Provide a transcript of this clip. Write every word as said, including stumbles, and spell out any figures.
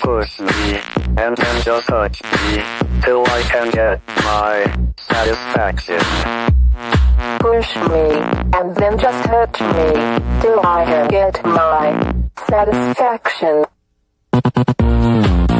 push me, and then just touch me, till I can get my satisfaction. Push me, and then just hurt me, till I can get my satisfaction.